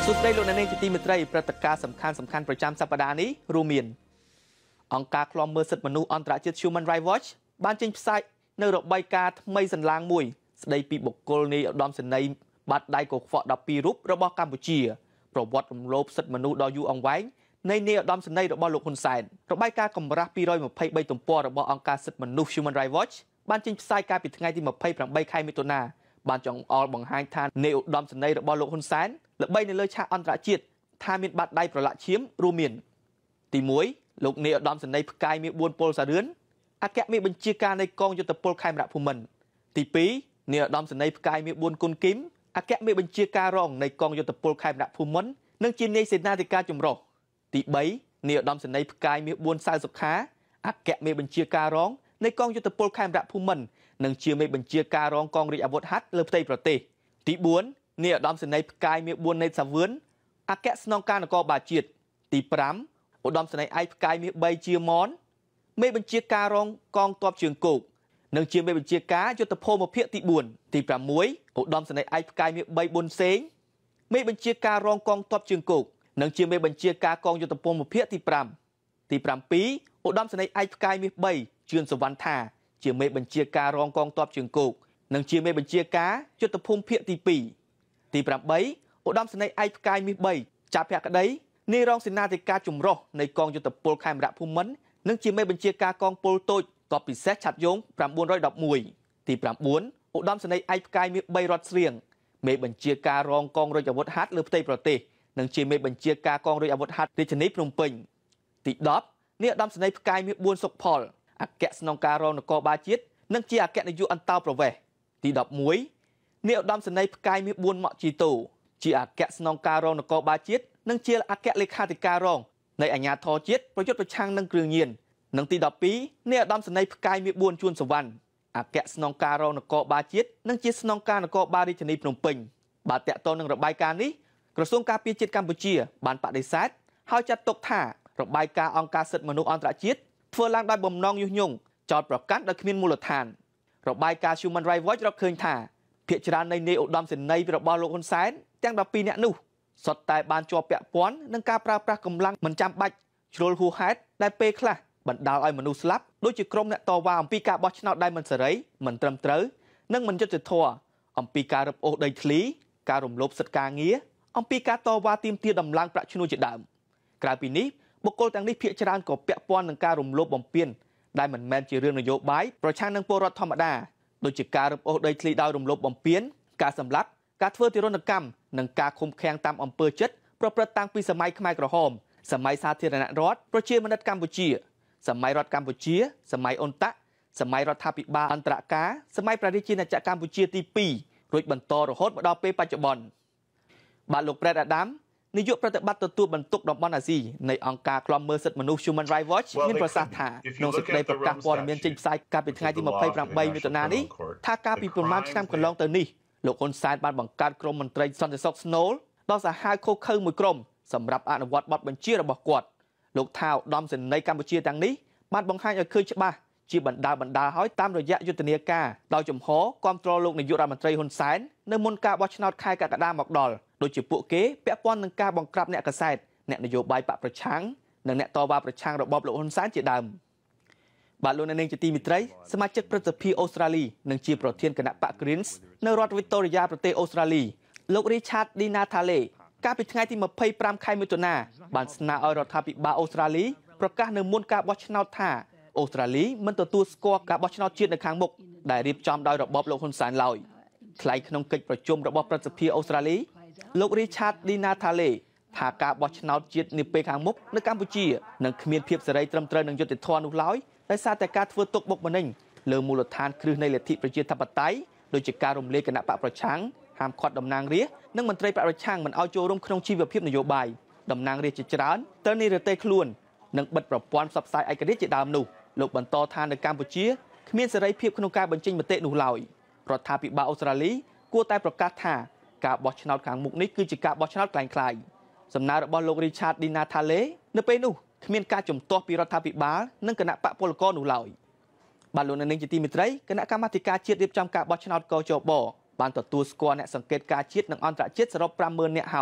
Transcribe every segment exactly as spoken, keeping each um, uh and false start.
សួស្តីលោកអ្នកនាងជាទីមេត្រីព្រឹត្តិការណ៍សំខាន់សំខាន់ប្រចាំសប្តាហ៍នេះរួមមានអង្គការឃ្លាំមើលសិទ្ធិមនុស្សអន្តរជាតិ Human Rights Watch បានចេញផ្សាយនៅរបាយការណ៍ថ្មីសន្លាងមួយស្ដីពីបុគ្គលនាយឧត្តមសេនីយ៍បាត់ដៃកខ្វក់ដប់ពីររូបរបស់កម្ពុជាប្រវត្តិរំលោភសិទ្ធិមនុស្សដ៏យូរអង្វែងនៃនាយឧត្តមសេនីយ៍របស់លោកហ៊ុនសែនរបាយការណ៍កម្រាស់ពីររយម្ភៃបីទំព័ររបស់អង្គការសិទ្ធិមនុស្ស Human Rights Watch បានចេញផ្សាយកាលពីថ្ងៃទីម្ភៃប្រាំបីខែមិថុនាបានចង្អុលបង្ហាញថានាយឧត្តមសេនីយ៍របស់លោកហ៊ុនសែនល្បីនៅលើឆាកអន្តរជាតិថាមានបាតដៃប្រឡាក់ឈាមរួមមានទីមួយលោកនាយឧត្តមសេនីយ៍ផ្កាយមាសបួនពលសារឿនអគ្គមេបញ្ជាការនៃកងយុទ្ធពលខេមរៈភូមិន្ទទីពីរនាយឧត្តមសេនីយ៍ផ្កាយមាសបួនគុណគីមអគ្គមេបញ្ជាការរងនៃកងយុទ្ធពលខេមរៈភូមិន្ទនិងជានាយសេនាធិការចម្រុះទីបីនាយឧត្តមសេនីយ៍ផ្កាយមាសបួនសៅសុខាអគ្គមេបញ្ជាការរងនៃកងយុទ្ធពលខេមរៈភូមិន្ទនិងជាមេបញ្ជាការរងកងរាជអាវុធហត្ថលើផ្ទៃប្រទេសទីបួននាយឧត្តមសេនីយ៍ផ្កាយមាសបួនណេតសាវឿនអគ្គស្នងការនគរបាលជាតិទីប្រាំឧត្តមសេនីយ៍ឯកផ្កាយមាសបីជាមនមេបញ្ជាការរងកងទ័ពជើងគោកនិងជាមេបញ្ជាការយុទ្ធភូមិភាគទីបួនទីប្រាំមួយឧត្តមសេនីយ៍ឯកផ្កាយមាសបីប៊ុនសេងមេបញ្ជាការរងកងទ័ពជើងគោកនិងជាមេបញ្ជាការកងយុទ្ធភូមិភាគទីប្រាំទីប្រាំពីរឧត្តមសេនីយ៍ឯកផ្កាយមាសបីជឿនសវណ្ណថាជាមេបញ្ជាការរងកងទ័ពជើងគោកនិងជាមេបញ្ជាការយុទ្ធភូមិភាគទីពីរទីប្រាំបីឧត្តមសេនីយ៍ឯកផ្កាយមាសបីចាប់ភក្តីនាយរងសេនាធិការចម្រុះនៃកងយុទ្ធពលខេមរៈភូមិន្ទនិងជាមេបញ្ជាការកងពលតូចទ័ពពិសេសឆ័ត្រយង៩១១ទីប្រាំបួនឧត្តមសេនីយ៍ឯកផ្កាយមាសបីរតស្រៀងមេបញ្ជាការរងកងរាជអាវុធហត្ថលើផ្ទៃប្រទេសនិងជាមេបញ្ជាការកងរាជអាវុធហត្ថរាជធានីភ្នំពេញទីដប់នាយឧត្តមសេនីយ៍ផ្កាយមាសបួនសុកផលអគ្គស្នងការរងនគរបាលជាតិនិងជាអគ្គនាយកអន្តោប្រវេសន៍ទីដប់មួយនាយឧត្តមសេនីយ៍ផ្កាយមាសបួនម៉ាក់ជីតូជាអគ្គស្នងការរងនគរបាលជាតិនិងជាអគ្គលេខាធិការរងនៃអាជ្ញាធរជាតិប្រយុទ្ធប្រឆាំងនឹងគ្រឿងញៀននិងទីដប់ពីរនាយឧត្តមសេនីយ៍ផ្កាយមាសបួនជួនសវណ្ណអគ្គស្នងការរងនគរបាលជាតិនិងជាស្នងការនគរបាលរាជធានីភ្នំពេញបាទតកតងនឹងរបាយការណ៍នេះក្រសួងការពារជាតិកម្ពុជាបានបដិសេធហើយចាត់ទុកថារបាយការណ៍អង្គការសិទ្ធិមនុស្សអន្តរជាតិធ្វើឡើងដោយបំណងញុះញង់ចោទប្រកាន់ដោយគ្មានមូលដ្ឋានរបាយការណ៍ Human Rights Watch រកឃើញថាភាគច្រើននៃនាយឧត្តមសេនីយ៍របស់លោកហ៊ុនសែនទាំងដប់ពីរនាក់នោះសុទ្ធតែបានជាប់ពាក់ព័ន្ធនឹងការប្រើប្រាស់កម្លាំងមិនចាំបាច់ជ្រុលហួសហេតុដែលពេលខ្លះបណ្ដាលឲ្យមនុស្សស្លាប់ដូចជាក្រុមអ្នកតវ៉ាអំពីការបោះឆ្នោតដែលមិនសេរីមិនត្រឹមត្រូវនិងមិនយុត្តិធម៌អំពីការរឹបអូសដីធ្លីការរំលោភសិទ្ធិការងារអំពីការតវ៉ាទាមទារដំឡើងប្រាក់ឈ្នួលជាដើមក្រៅពីនេះបុគ្គលទាំងនេះភាគច្រើនក៏ពាក់ព័ន្ធនឹងការរំលោភបំពានដែលមិនមែនជារឿងនយោបាយប្រឆាំងនឹងពលរដ្ឋធម្មតាដូចជាការរឹបអូសដីធ្លីដោយរំលោភបំពានការសម្លាប់ការធ្វើទារុណកម្មនិងការឃុំឃាំងតាមអំពើចិត្តប្រព្រឹត្តតាំងពីសម័យខ្មែរក្រហមសម័យសាធារណរដ្ឋប្រជាមានិតកម្ពុជាសម័យរដ្ឋកម្ពុជាសម័យអ៊ុនតាក់សម័យរដ្ឋាភិបាលអន្តរការសម័យព្រះរាជាណាចក្រកម្ពុជាទីពីររួចបន្តរហូតមកដល់ពេលបច្ចុប្បន្នបាទលោកប្រេតអាដាមនាយកប្រតិបត្តិទទួលបន្ទុកតំបន់អាស៊ីនៃអង្គការឃ្លាំមើលសិទ្ធិមនុស្ស Human Rights Watch មានប្រសាសន៍ថាក្នុងសេចក្តីប្រកាសព័ត៌មានចេញផ្សាយកាលពីថ្ងៃទីម្ភៃប្រាំបីមិថុនានេះថាកាលពីប្រមាណឆ្នាំកន្លងទៅនេះលោកហ៊ុនសែនបានបង្កើតក្រុមមន្ត្រីសន្តិសុខស្នូលដល់សាហាវខុសខើមួយក្រុមសម្រាប់អនុវត្តបទបញ្ជារបស់គាត់លោកថាឧត្តមសេនីយ៍កម្ពុជាទាំងនេះបានបង្ហាញឲ្យឃើញច្បាស់ជាបណ្ដាបណ្ដាហើយតាមរយៈយុទ្ធនាការដោយចំហគ្រប់គ្រងលោកនាយករដ្ឋមន្ត្រីហ៊ុនសែននៅមុនការបោះឆ្នោតខែកក្កដាមកដល់ដូចជាពួកគេពាក់ព័ន្ធនឹងការបង្ក្រាបអ្នកកាសែតអ្នកនយោបាយបកប្រឆាំងនិងអ្នកតវ៉ាប្រឆាំងរបបលោកហ៊ុនសែនជាដើមបាទលោកអ្នកនាងជាទីមេត្រីសមាជិកព្រឹទ្ធសភាអូស្ត្រាលីនិងជាប្រធានគណៈបក Greens នៅរដ្ឋ Victoria ប្រទេសអូស្ត្រាលីលោក Richard Di Natale កាលពីថ្ងៃទីម្ភៃប្រាំខែមិថុនាបានស្នើឲ្យរដ្ឋាភិបាលអូស្ត្រាលីប្រកាសនៅមុនការបោះឆ្នោតថាអូស្ត្រាលីមិនទទួលស្គាល់ការបោះឆ្នោតជាតិនៅខាងមុខដែលរៀបចំដោយរបបលោកហ៊ុនសែនឡើយថ្លែងក្នុងកិច្ចប្រជុំរបស់ព្រឹទ្ធសភាអូស្ត្រាលីលោក Richard Di Natale ថាការបោះឆ្នោតជាតិនាពេលខាងមុខនៅកម្ពុជានឹងគ្មានភាពសេរីត្រឹមត្រូវនិងយុត្តិធម៌នោះឡើយដោយសារតែការធ្វើទុកបុកម្នេញលើមូលដ្ឋានគ្រឹះនៃលទ្ធិប្រជាធិបតេយ្យដូចជាការរំលាយគណៈបកប្រឆាំងហាមឃាត់តំណាងរាស្ត្រនិងមន្ត្រីបកប្រឆាំងមិនឲ្យចូលរួមក្នុងជីវភាពនយោបាយតំណាងរាស្ត្រជាច្រើនត្រូវនិរទេសខ្លួននិងបិទប្រព័ន្ធផ្សព្វផ្សាយឯករាជ្យជាដើមនោះលោកបន្តថានៅកម្ពុជាគ្មានសេរីភាពក្នុងការបញ្ចេញមតិនោះឡើយរដ្ឋាភិបាលអូស្ត្រាលីគួរតែប្រកាសថាការបោះឆ្នោតខាងមុខនេះគឺជាការបោះឆ្នោតក្លែងក្លាយសំណើរបស់លោក Richard Di Natale នៅពេលនោះគ្មានការជំទាស់ពីរដ្ឋាភិបាលនិងគណៈបកពលករនោះឡើយបាទលោកអ្នកនាងជាទីមេត្រីគណៈកម្មាធិការជាតិរៀបចំការបោះឆ្នោតកោជបបានទទួលស្គាល់អ្នកសង្កេតការជាតិនិងអន្តរជាតិសរុបប្រាំម៉ឺននាក់ហើយ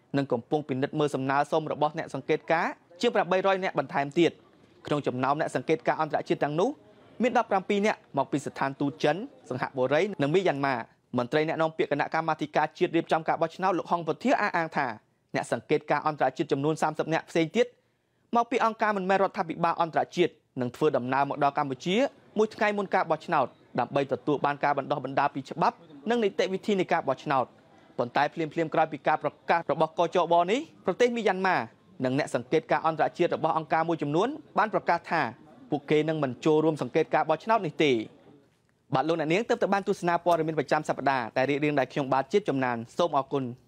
និងកំពុងពិនិត្យមើលសំណើសុំរបស់អ្នកសង្កេតការណ៍ជាងប្រាំបីរយនាក់បន្ថែមទៀតក្នុងចំណោមអ្នកសង្កេតការណ៍អន្តរជាតិទាំងនោះមានដប់ប្រាំពីរនាក់មកពីស្ថានទូតចិនសិង្ហបុរីនិងមីយ៉ាន់ម៉ាមន្ត្រីអ្នកនាំពាក្យគណៈកម្មាធិការជាតិរៀបចំការបោះឆ្នោតលោកហុងពធាអះអាងថាអ្នកសង្កេតការណ៍អន្តរជាតិចំនួនសាមសិបនាក់ផ្សេងទៀតមកពីអង្គការមិនមែនរដ្ឋាភិបាលអន្តរជាតិនឹងធ្វើដំណើរមកដល់កម្ពុជាមួយថ្ងៃមុនការបោះឆ្នោតដើម្បីទទួលបានការបណ្ដុះបណ្ដាលពីច្បាប់និងនីតិវិធីនៃការបោះឆ្នោតប៉ុន្តែភ្លាមៗក្រោយពីការប្រកាសរបស់កចបនេះប្រទេសមីយ៉ាន់ម៉ានិងអ្នកសង្កេតការណ៍អន្តរជាតិរបស់អង្គការមួយចំនួនបានប្រកាសថាពួកគេនឹងមិនចូលរួមសង្កេតការបោះឆ្នោតនេះទេបាទលោកអ្នកនាងទើបតែបានទស្សនាព័ត៌មានប្រចាំសប្តាហ៍ដែលរៀបរៀងដោយខ្ញុំបាទជាតិចំណានសូមអរគុណ